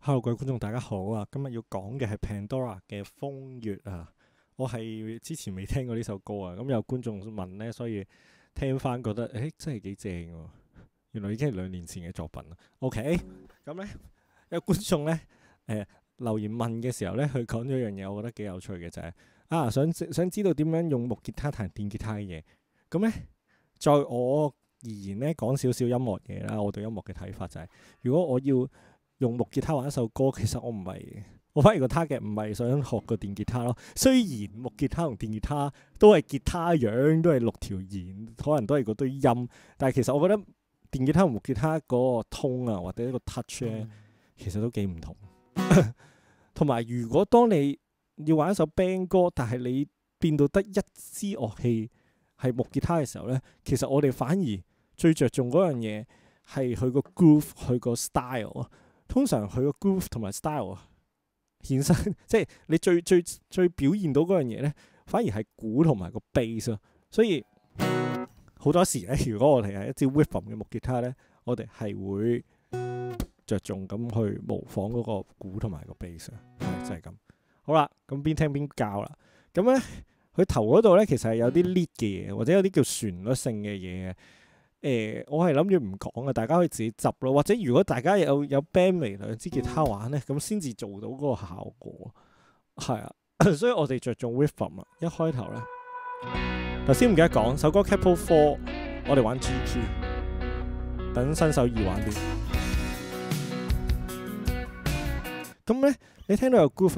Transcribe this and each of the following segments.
Hello，各位觀眾大家好啊！今日要講嘅係 Pandora 嘅《風月》啊。我係之前未聽過呢首歌啊，咁有觀眾問呢，所以聽翻覺得真係幾正喎。原來已經係2年前嘅作品啦。OK， 咁呢，有觀眾呢留言問嘅時候呢，佢講咗一樣嘢，我覺得幾有趣嘅就係想知道點樣用木吉他彈電吉他嘅嘢。咁呢，在我而言呢，講少少音樂嘢啦，我對音樂嘅睇法就係，如果我要用木吉他玩一首歌，其實我反而個 target 唔係想學個電吉他咯。雖然木吉他同電吉他都係吉他樣，都係6條弦，可能都係嗰堆音，但係其實我覺得電吉他同木吉他嗰個 tone 啊，或者一個 touch 咧，其實都幾唔同。同埋如果當你要玩一首 band 歌，但係你變到得一支樂器係木吉他嘅時候咧，其實我哋反而最着重嗰樣嘢係佢個 groove， 佢個 style 啊。通常佢個 groove 同埋 style 顯身，即係你最表現到嗰樣嘢咧，反而係鼓同埋個 bass 咯。所以好多時咧，如果我哋係一支 rhythm 嘅木吉他咧，我哋係會着重咁去模仿嗰個鼓同埋個 bass 啊，就係咁。好啦，咁邊聽邊教啦。咁咧，佢頭嗰度咧，其實係有啲 lead 嘅嘢，或者有啲叫旋律性嘅嘢。我係諗住唔講嘅，大家可以自己執咯。或者如果大家有 band 嚟2支吉他玩咧，咁先至做到嗰個效果。係啊，所以我哋着重 rhythm 啊。一開頭咧，頭先唔記得講首歌 Capo 4，我哋玩 G key， 等新手易玩啲。咁咧，你聽到有 groove，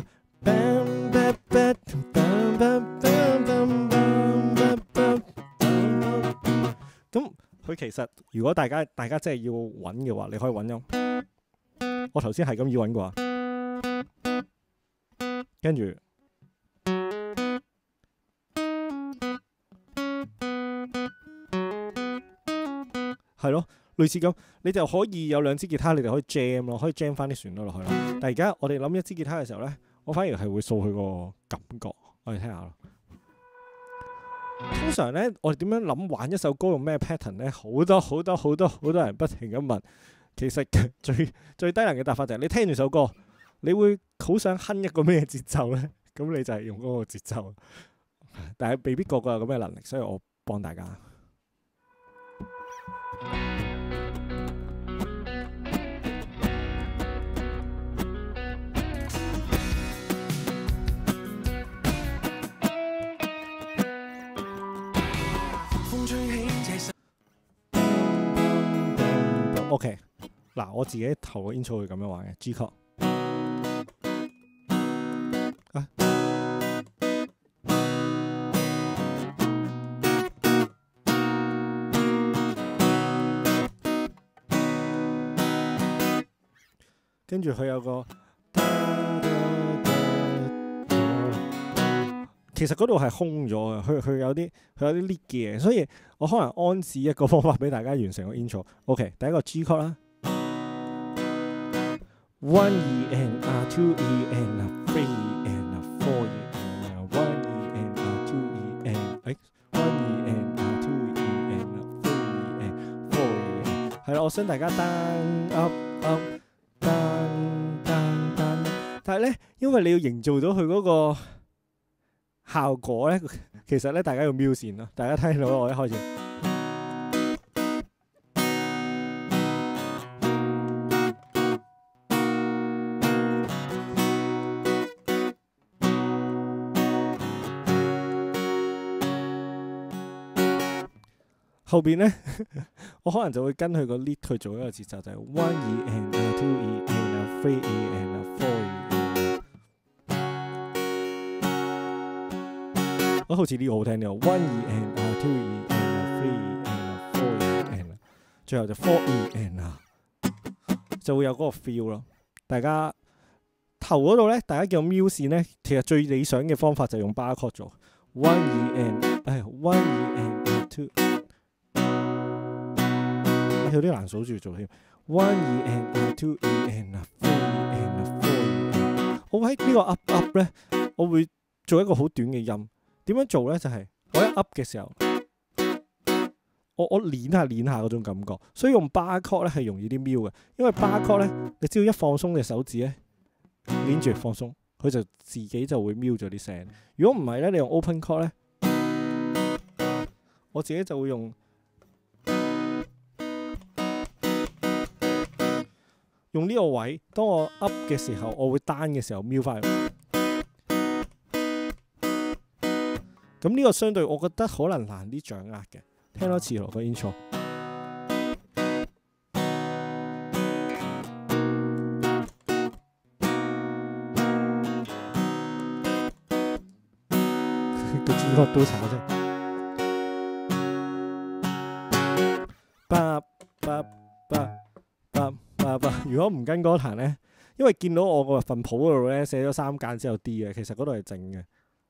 咁。佢其實如果大家真係要揾嘅話，你可以揾音。我頭先係咁要揾嘅話，跟住係咯，類似咁，你就可以有2支吉他，你哋可以 jam 咯，可以 jam 翻啲旋律落去咯。但係而家我哋諗1支吉他嘅時候咧，我反而係會掃佢個感覺，我哋聽下咯。通常咧，我哋點樣諗玩一首歌用咩 pattern 咧？好多人不停咁問。其實最低能嘅答法就係你聽完首歌，你會好想哼一個咩節奏咧？咁你就係用嗰個節奏。但係未必個個有咁嘅能力，所以我幫大家。OK， 嗱，我自己頭個 intro 會咁樣玩嘅 G 曲啊，跟住佢有個，其實嗰度係空咗嘅，佢有啲 lead 嘅，所以我可能安置一個方法俾大家完成個 intro。OK， 第一個 G 曲啦 ，1 E and R 2 E and 3 E and 4 E and 1 E and R 2 E and 1 E and R 2 E and 3 E and 4 E。係啦，我想大家 down up up down down down， 但係咧，因為你要營造到佢嗰個效果咧，其實咧大家要瞄線咯。大家聽到我一開始，後邊咧我可能就會跟佢個 lead 去做一個節奏，就係 1 E and 2 E and 3 E and 4 E。好似呢個好聽啲，1 E and 2 E and 3 E and 4 E and 最後就4 E and 就會有嗰個 feel 咯。大家頭嗰度咧，大家叫瞄線咧，其實最理想嘅方法就係用 bar chord 做1 E and 1 E and 2， 有啲難數住做添。1 E and 2 E and 3 E and 4 E。我喺呢個 up 咧，我會做一個好短嘅音。點樣做咧？就係我一 up 嘅時候， 我攣下嗰種感覺，所以用 bar chord 咧係容易啲瞄嘅，因為 bar chord 咧，你只要一放鬆隻手指咧，攣住放鬆，佢就自己就會瞄咗啲聲。如果唔係咧，你用 open chord 咧，我自己就會用呢個位，當我 up 嘅時候，我會 down 嘅時候瞄翻去。咁呢個相對我覺得可能難啲掌握嘅，聽多次咯個 intro。個主角都炒啫。如果唔跟歌彈咧，因為見到我個份譜嗰度咧寫咗3間之後 D 嘅，其實嗰度係正嘅。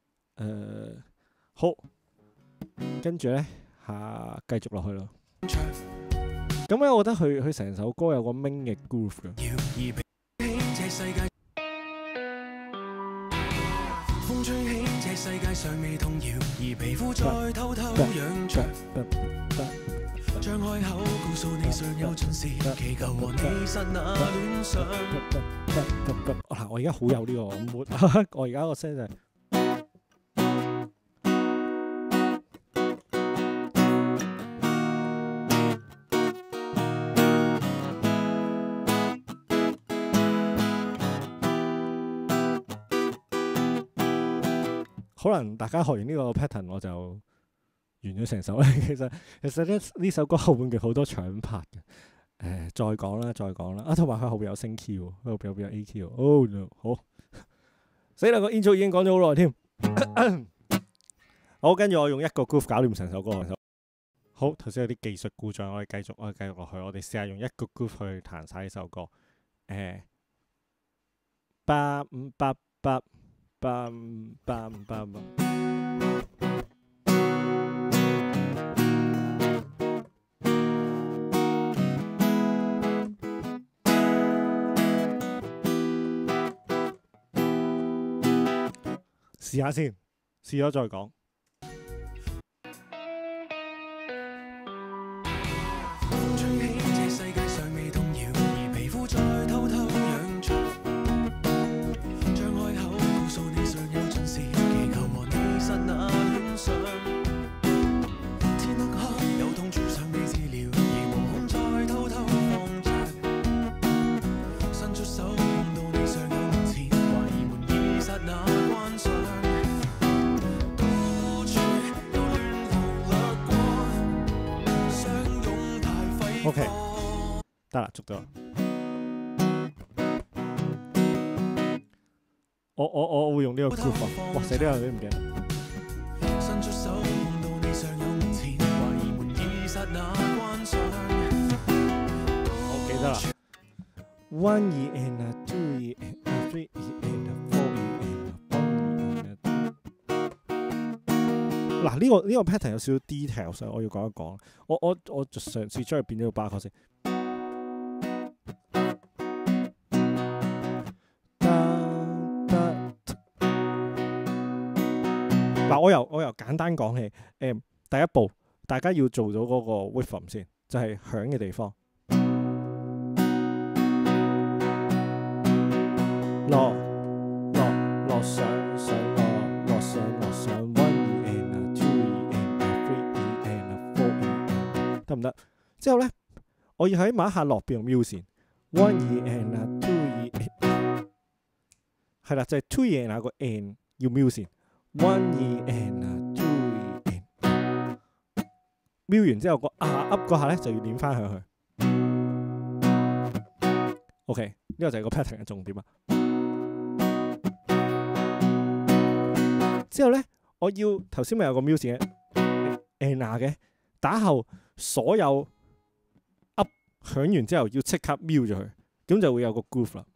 好，跟住咧繼續落去咯。咁咧，我覺得佢成首歌有個 main 嘅 groove 嘅。風吹起這世界尚未動搖，而皮膚再偷偷癢着。張開口告訴你尚有盡時，祈求和你剎那戀上。嗱，我而家好有呢個 mood， 我而家個聲就係。可能大家學完呢個 pattern 我就完咗成首咧。其實呢首歌後半句好多搶拍嘅。再講啦。同埋佢後邊有升 key 喎，後邊有 A key 喎。Oh no， 好死啦！個 intro 已經講咗好耐添。好，跟住我用一個 groove 搞掂成首歌。好，頭先有啲技術故障，我哋繼續落去。我哋試下用一個 groove 去彈晒呢首歌。試下先，試咗再講。OK， 得啦，捉到。我會用呢個 groove 啊！哇，死呢個你唔記得。我記得啦。1 E and a 2 E and a 3 E and a 4 E and a 1 E and a 嗱，呢個 pattern 有少少 details， 我要講一講。我就嘗試將佢變咗個巴曲先。嗱，我由簡單講起。第一步，大家要做到嗰個 rhythm 先，就係響嘅地方。落上落上1 E and a 2 E and a 3 E and a 4 E and 得唔得？之後咧，我要喺某一下落邊用 mute 線1 E and a 2 E and 係啦，就係 2 E and a 個 and 要 mute 線1 E and a 2 E and mute 完之後個up 嗰下咧就要點翻上去。OK， 呢個就係個 pattern 嘅重點啊。之後咧，我要頭先咪有個 mute 嘅 and 嘅，打後所有 up 響完之後要即刻 mute 咗佢，咁就會有個 groove 啦。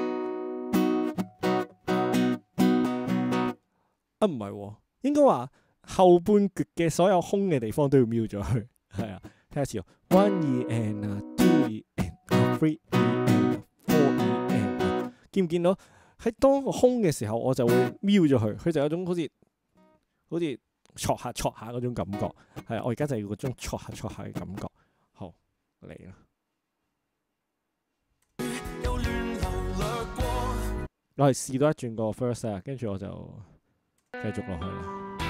唔係喎，應該話後半橛嘅所有空嘅地方都要 mute 咗佢。係啊，聽一次喎。1 E and a 2 E and a 3 E and a 4 E and 見唔見到？喺當個空嘅時候，我就會瞄咗佢，佢就有種好似戳下嗰種感覺。係我而家就要嗰種戳下嘅感覺。好嚟啦！我係試多一轉個 first 啊，跟住我就繼續落去啦。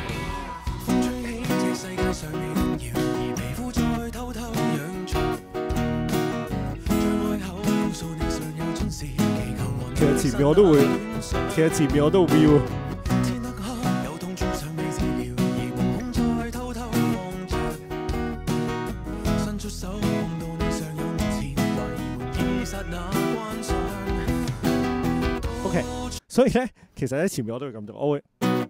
其實前面我都會，feel。OK， 所以咧，其實咧前面我都會咁做，我會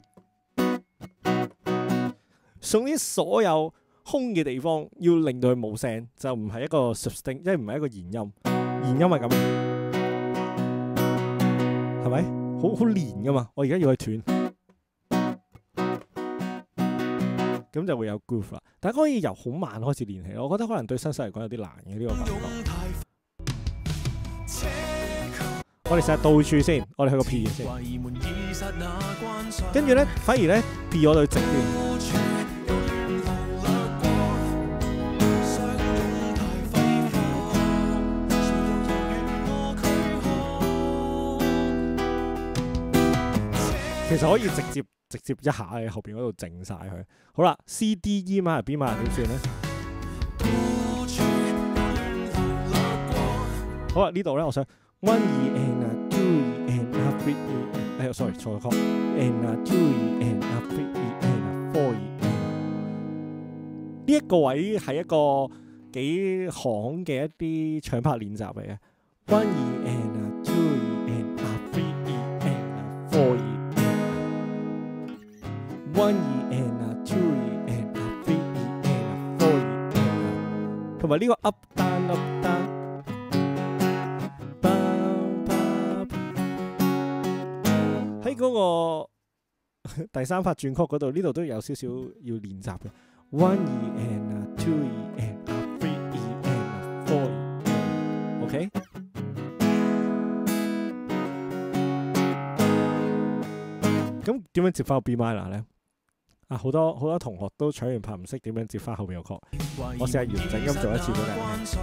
送啲所有空嘅地方，要令到佢冇聲，就唔係一個 sustain， 即係唔係一個延音。延音係咁，係咪？好連噶嘛？我而家要去斷，咁就會有 groove 啦。大家可以由好慢開始練起，我覺得可能對新手嚟講有啲難嘅呢個感覺。我哋試下倒處先，我哋去個 P 先，跟住咧，反而咧 P 我哋直段。其實可以直接一下喺後邊嗰度靜晒佢。好啦 ，C D E 嘛 B 嘛點算咧？好啦，呢度咧，我想 1 E and a 2 E and a 3 E， sorry 錯咗 and a 2 E and a 3 E and a 4 E。呢一個位係一個幾行嘅一啲唱拍練習嚟嘅。1 E and a 2 E and a 3 E and a 4 E。1 E and a 2 E and a 3 E and a 4 E and a， 同埋呢個 up down up down， 喺嗰個第三拍轉曲嗰度，呢度都有少少要練習嘅。1 E and a 2 E and a 3 E and a 4 E，OK？ 咁點樣接翻個 B minor 咧？啊，好多同學都搶完拍唔識點樣接翻後面個 chord， 我試下完整咁做一次俾大家聽。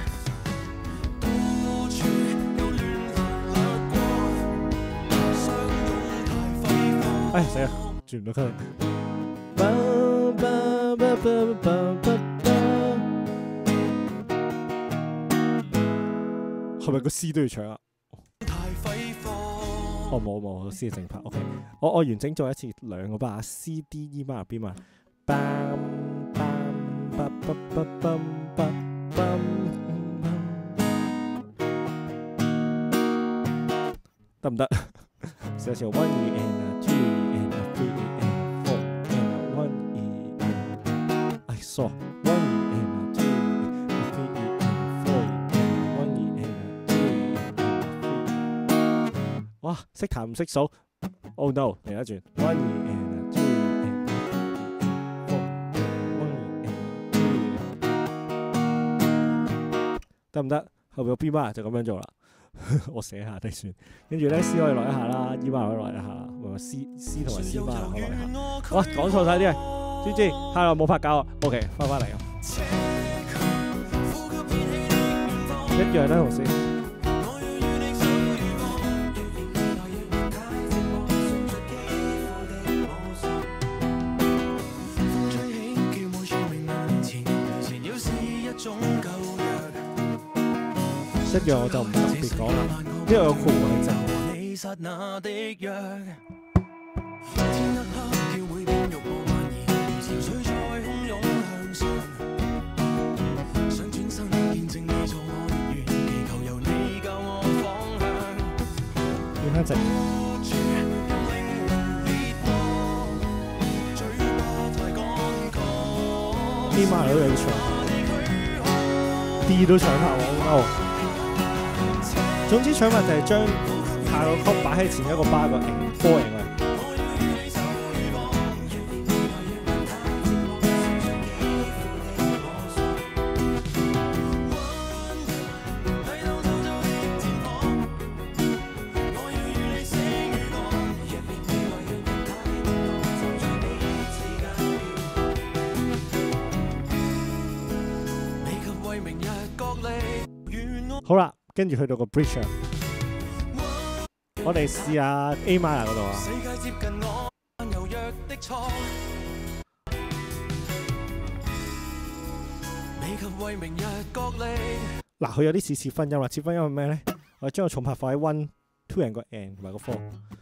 哎死啦，轉唔到佢。係咪個 C 都要搶啊？哦冇 C 係正拍 ，OK。我完整做一次兩個巴 ，C D E 嘛 B 嘛，得唔得？試下 1 E and a 2 E and a 3 E and a 4 and a 1 E and， 哎傻 ，1 E and a 2 E and a 3 E and a 4 E and a 1 E and a 2 E and a 3。哇，識彈唔識數 ？Oh no！ 嚟一轉 ，1 E and a 2 E and a 3 E and a 4 1 E and a 2 E。得唔得？後邊個 B bar 就咁樣做啦。我寫下先算，跟住咧 C 可以落一下啦 ，E bar 可以落一下，唔係 C 同埋 C bar 可以落一下。哇，講錯晒啲啊 ！G， 係啦，冇拍膠啊。OK， 翻嚟啊，一樣啦，同事。一樣我就唔特別講啦，因為有括弧係真。變翻直。D 碼都有啲長，D 都長拍喎。總之搶法就係將下個曲擺喺前一個巴個波形嘅。 好啦，跟住去到個 bridge 啊，我哋試下 A minor 嗰度啊。嗱，佢有啲似分音啦，切分音係咩咧？我將個重拍放喺 one two and 個 and 同埋個 four。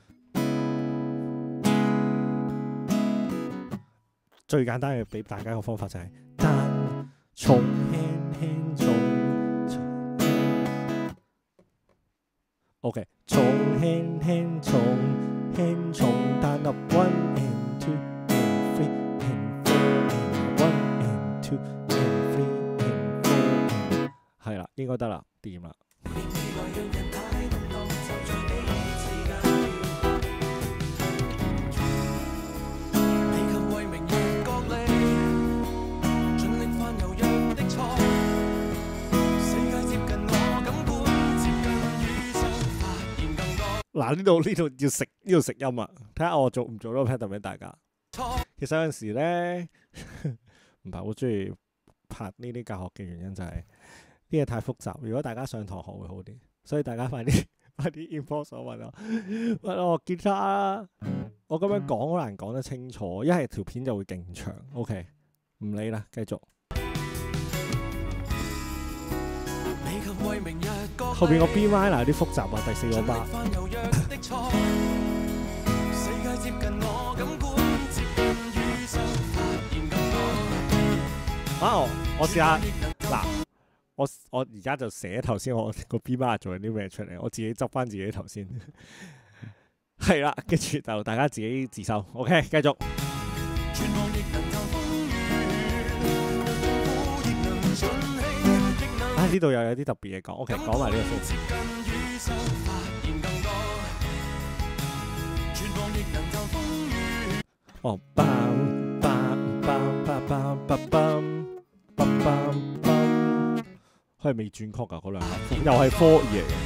最簡單嘅俾大家個方法就係單重輕輕重 ，OK， 重輕輕重輕重單粒 one and two and three and four and one and two and three and four and 係啦，應該得啦，掂啦。嗱，呢度要食音啊！睇下我做唔做到 pattern 俾大家。其實有陣時咧，唔係好中意拍呢啲教學嘅原因就係啲嘢太複雜。如果大家上堂學會好啲，所以大家快啲 inbox 我問我吉他啊！我咁樣講好難講得清楚，一係條片就會勁長。OK， 唔理啦，繼續。後邊個 B minor 啲複雜啊，第4個巴。我試下嗱，我而家就寫頭先我個 B minor 做緊啲咩出嚟，我自己執翻自己頭先。係啦，跟住就大家自己自修。OK， 繼續。呢度又有啲特別嘢講 ，OK， 講埋呢個先。哦，bam bam bam bam bam bam bam bam， 佢係未轉曲㗎嗰兩下，又係 4 嚟嘅。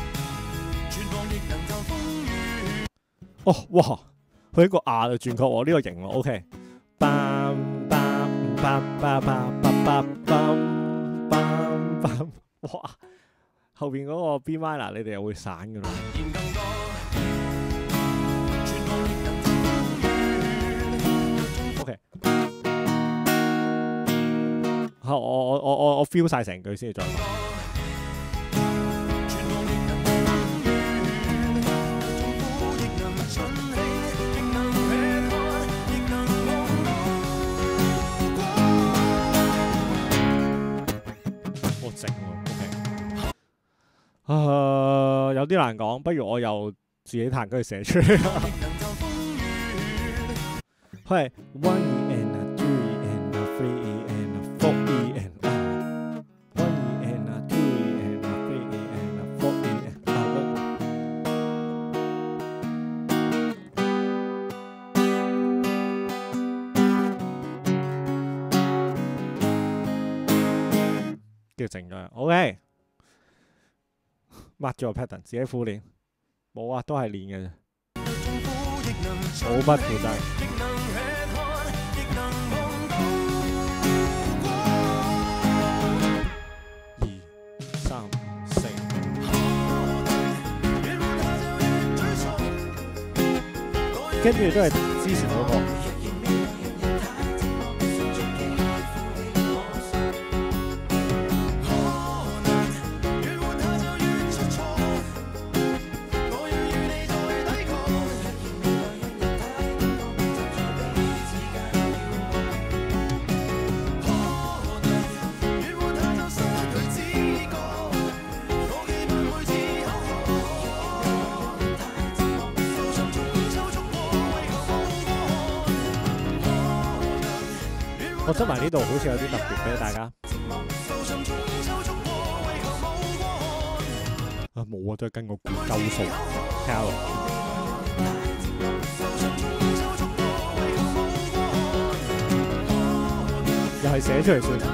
哦，哇！佢一個亞就轉曲喎，呢個型喎 ，OK。bam bam bam bam bam bam bam。哇！後邊嗰個 B minor 你哋又會散㗎啦。OK， 我 feel 晒成句先至再講。我靜喎。有啲難講，不如我又自己彈佢寫出嚟。佢係 one E and a two E and a three E and a four E and a one E and a two E and a three E and a four E and a 叫靜咗 ，OK。抹咗個 pattern， 自己苦練。冇啊，都係練嘅啫。冇不負責。2、3、4。跟住都係之前嗰個。我執埋呢度好似有啲特別俾大家。冇啊，都係跟個鼓鳩數，聽下落。又係寫出嚟算。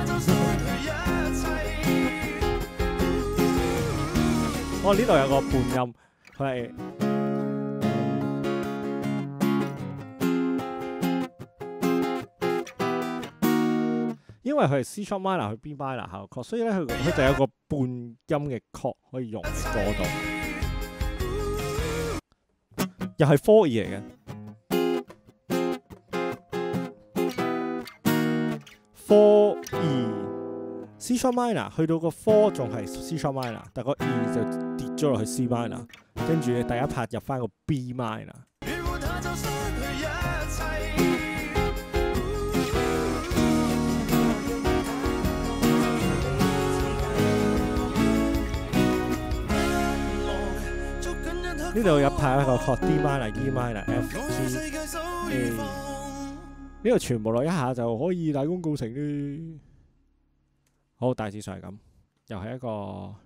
呢度有個半音，佢係。 因為佢係 C sharp minor 去 B minor 下個 chord，所以咧佢就有個半音嘅 chord 可以用喺歌度，又係 4E 嚟嘅。4E C sharp minor 去到個 4仲係 C sharp minor， 但個 E 就跌咗落去 C minor， 跟住第一拍入翻個 B minor。呢度有拍一個 chord D minor、E minor、F、G、A， 呢度全部落一下就可以大功告成啦。好，大致上係咁，又係一個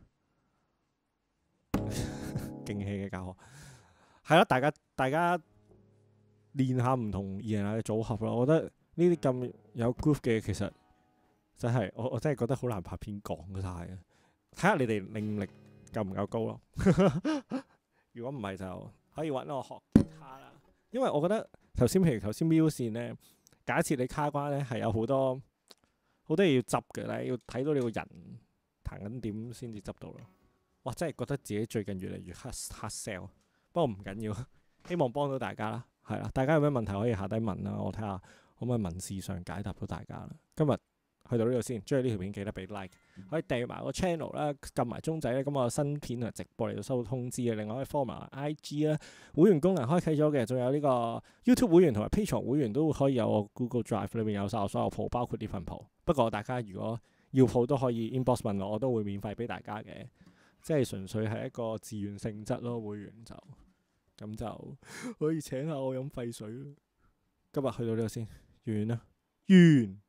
勁氣嘅教學。係啦，大家練下唔同二人嘅組合咯。我覺得呢啲咁有 groove 嘅，其實真係我真係覺得好難拍片講晒嘅。睇下你哋領力夠唔夠高咯。如果唔係就可以揾我學吉他啦，因為我覺得譬如頭先 Muse 線咧，假設你卡關咧係有好多嘢要執嘅咧，要睇到你個人彈緊點先至執到咯。哇！真係覺得自己最近越嚟越黑 sell， 不過唔緊要，希望幫到大家啦，係啦，大家有咩問題可以下低問啦，我睇下可唔可以文字上解答到大家啦。今日去到呢度先，中意呢條片記得俾 like， 可以訂閱埋個 channel 啦，撳埋鐘仔咧，咁我有新片同直播嚟到收到通知嘅。另外可以 follow 埋 IG 啦，會員功能開啟咗嘅，仲有呢個 YouTube 會員同埋 Patreon 會員都可以有我 Google Drive 裏面有晒我所有譜，包括呢份譜。不過大家如果要譜都可以 inbox 問我，我都會免費俾大家嘅，即係純粹係一個自願性質咯。會員就咁就可以請下我飲廢水咯。今日去到呢度先，完啦，完。